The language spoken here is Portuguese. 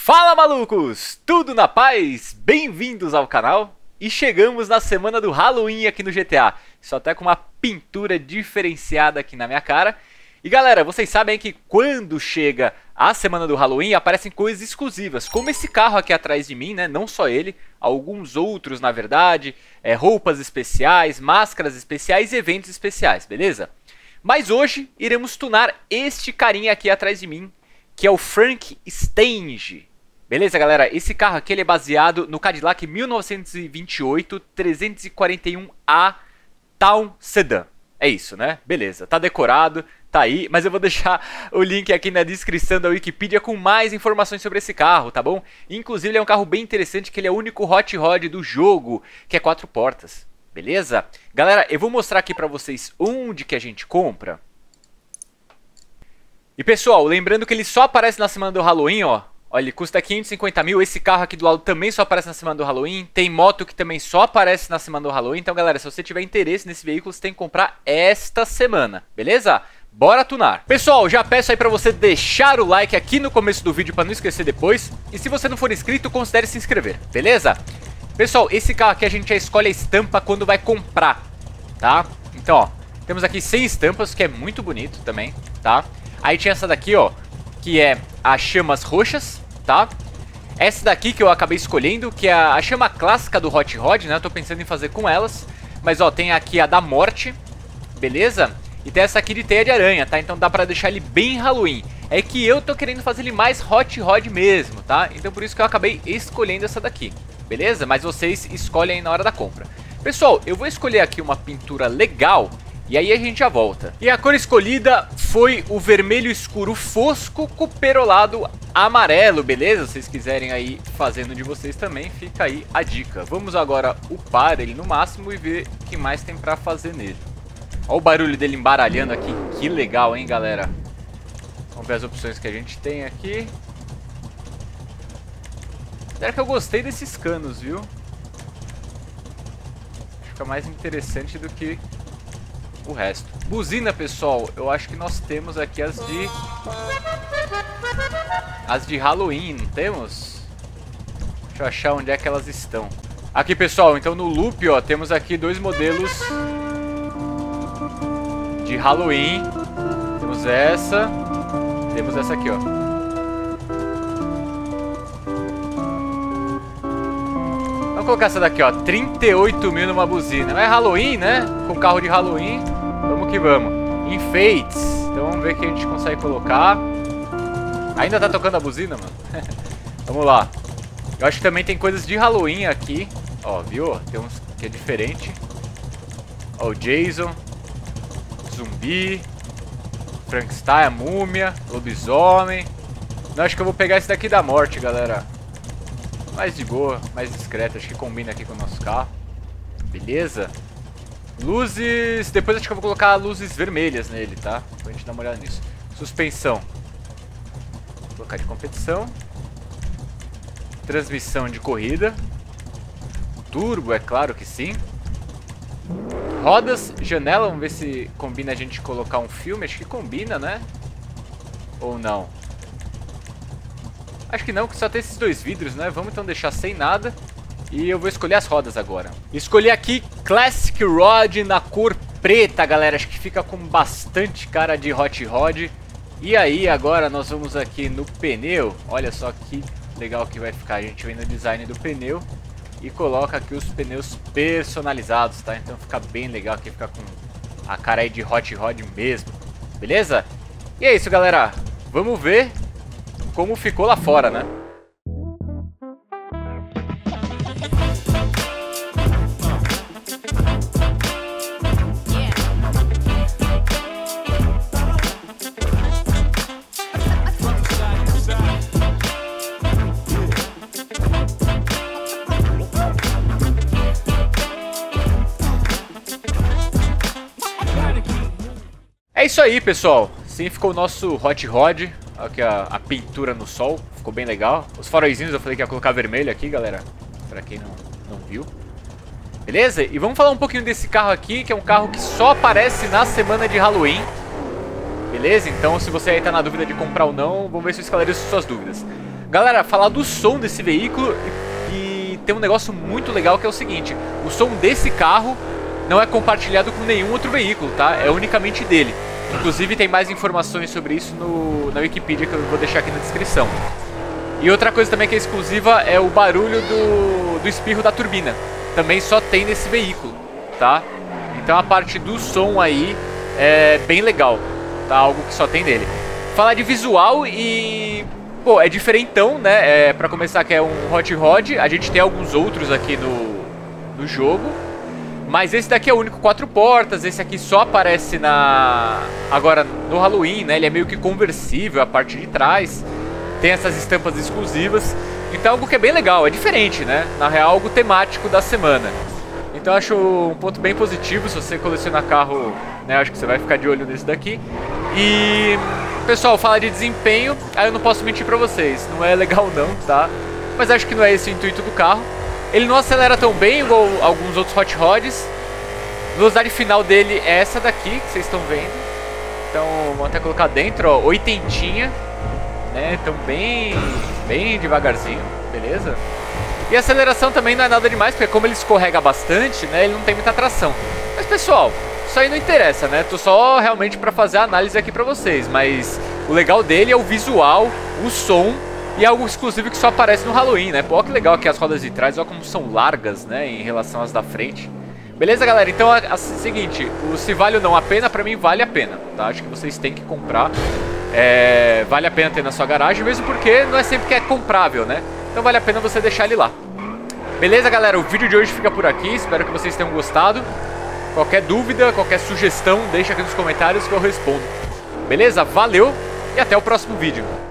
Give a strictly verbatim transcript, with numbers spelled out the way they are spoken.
Fala, malucos! Tudo na paz? Bem-vindos ao canal. E chegamos na semana do Halloween aqui no G T A. Só até com uma pintura diferenciada aqui na minha cara. E galera, vocês sabem que quando chega a semana do Halloween aparecem coisas exclusivas, como esse carro aqui atrás de mim, né? Não só ele, alguns outros na verdade, é, roupas especiais, máscaras especiais e eventos especiais, beleza? Mas hoje iremos tunar este carinha aqui atrás de mim, que é o Frankenstein. Beleza, galera? Esse carro aqui ele é baseado no Cadillac mil novecentos e vinte e oito trezentos e quarenta e um A Town Sedan. É isso, né? Beleza, tá decorado, tá aí, mas eu vou deixar o link aqui na descrição da Wikipedia com mais informações sobre esse carro, tá bom? Inclusive ele é um carro bem interessante, que ele é o único hot rod do jogo, que é quatro portas, beleza? Galera, eu vou mostrar aqui pra vocês onde que a gente compra. E pessoal, lembrando que ele só aparece na semana do Halloween, ó. Olha, ele custa quinhentos e cinquenta mil, esse carro aqui do lado também só aparece na semana do Halloween. Tem moto que também só aparece na semana do Halloween. Então galera, se você tiver interesse nesse veículo, você tem que comprar esta semana, beleza? Bora tunar. Pessoal, já peço aí pra você deixar o like aqui no começo do vídeo pra não esquecer depois. E se você não for inscrito, considere se inscrever, beleza? Pessoal, esse carro aqui a gente já escolhe a estampa quando vai comprar, tá? Então ó, temos aqui cem estampas, que é muito bonito também, tá? Aí tinha essa daqui ó, que é as chamas roxas, tá? Essa daqui que eu acabei escolhendo, que é a chama clássica do Hot Rod, né? Eu tô pensando em fazer com elas. Mas ó, tem aqui a da morte, beleza? E tem essa aqui de teia de aranha, tá? Então dá pra deixar ele bem Halloween. É que eu tô querendo fazer ele mais Hot Rod mesmo, tá? Então por isso que eu acabei escolhendo essa daqui, beleza? Mas vocês escolhem aí na hora da compra. Pessoal, eu vou escolher aqui uma pintura legal e aí a gente já volta. E a cor escolhida foi o vermelho escuro fosco com perolado amarelo, beleza? Se vocês quiserem aí fazendo de vocês também, fica aí a dica. Vamos agora upar ele no máximo e ver o que mais tem pra fazer nele. Olha o barulho dele embaralhando aqui, que legal, hein, galera? Vamos ver as opções que a gente tem aqui. Será que eu gostei desses canos, viu? Fica mais interessante do que o resto. Buzina, pessoal, eu acho que nós temos aqui as de... As de Halloween, não temos? Deixa eu achar onde é que elas estão. Aqui, pessoal, então no loop, ó, temos aqui dois modelos de Halloween. Temos essa. Temos essa aqui, ó. Vamos colocar essa daqui, ó. trinta e oito mil numa buzina. É Halloween, né? Com carro de Halloween. Vamos que vamos. Enfeites. Então vamos ver o que a gente consegue colocar. Ainda tá tocando a buzina, mano? Vamos lá. Eu acho que também tem coisas de Halloween aqui. Ó, viu? Tem uns que é diferente. Ó, o Jason. Zumbi. Frankenstein, a múmia. Lobisomem. Não, acho que eu vou pegar esse daqui da morte, galera. Mais de boa, mais discreto. Acho que combina aqui com o nosso carro. Beleza? Luzes... Depois acho que eu vou colocar luzes vermelhas nele, tá? Pra gente dar uma olhada nisso. Suspensão. Vou colocar de competição. Transmissão de corrida. Turbo, é claro que sim. Rodas, janela. Vamos ver se combina a gente colocar um filme. Acho que combina, né? Ou não? Acho que não, que só tem esses dois vidros, né? Vamos então deixar sem nada. E eu vou escolher as rodas agora. Escolhi aqui Classic Rod na cor preta, galera. Acho que fica com bastante cara de Hot Rod. E aí, agora nós vamos aqui no pneu. Olha só que legal que vai ficar. A gente vem no design do pneu e coloca aqui os pneus personalizados, tá? Então fica bem legal aqui, fica com a cara aí de Hot Rod mesmo. Beleza? E é isso, galera. Vamos ver como ficou lá fora, né? É isso aí, pessoal. Assim ficou o nosso Hot Rod. Aqui a, a pintura no sol. Ficou bem legal. Os faróizinhos eu falei que ia colocar vermelho aqui, galera. Pra quem não, não viu. Beleza? E vamos falar um pouquinho desse carro aqui, que é um carro que só aparece na semana de Halloween. Beleza? Então se você aí tá na dúvida de comprar ou não, vamos ver se eu esclareço suas dúvidas. Galera, falar do som desse veículo e, e tem um negócio muito legal que é o seguinte: o som desse carro não é compartilhado com nenhum outro veículo, tá? É unicamente dele. Inclusive tem mais informações sobre isso no, na Wikipedia que eu vou deixar aqui na descrição. E outra coisa também que é exclusiva é o barulho do, do espirro da turbina. Também só tem nesse veículo, tá? Então a parte do som aí é bem legal, tá? Algo que só tem nele. Falar de visual e... pô, é diferentão, né? É, pra começar que é um Hot Rod. A gente tem alguns outros aqui no, no jogo. Mas esse daqui é o único quatro portas. Esse aqui só aparece na... agora no Halloween, né? Ele é meio que conversível, a parte de trás. Tem essas estampas exclusivas. Então algo que é bem legal, é diferente, né? Na real, algo temático da semana. Então eu acho um ponto bem positivo. Se você colecionar carro, né? Acho que você vai ficar de olho nesse daqui. E... pessoal, falar de desempenho, aí eu não posso mentir pra vocês. Não é legal não, tá? Mas acho que não é esse o intuito do carro. Ele não acelera tão bem igual alguns outros Hot Rods. A velocidade final dele é essa daqui, que vocês estão vendo. Então, vamos até colocar dentro, ó, oitentinha, né? Então bem, bem devagarzinho, beleza? E a aceleração também não é nada demais, porque como ele escorrega bastante, né? Ele não tem muita tração. Mas, pessoal, isso aí não interessa, né? Tô só realmente pra fazer a análise aqui pra vocês. Mas o legal dele é o visual, o som e algo exclusivo que só aparece no Halloween, né? Pô, que legal aqui as rodas de trás, olha como são largas, né? Em relação às da frente. Beleza, galera? Então é o seguinte, o se vale ou não a pena, pra mim vale a pena, tá? Acho que vocês têm que comprar. É, vale a pena ter na sua garagem, mesmo porque não é sempre que é comprável, né? Então vale a pena você deixar ele lá. Beleza, galera? O vídeo de hoje fica por aqui. Espero que vocês tenham gostado. Qualquer dúvida, qualquer sugestão, deixa aqui nos comentários que eu respondo. Beleza? Valeu e até o próximo vídeo.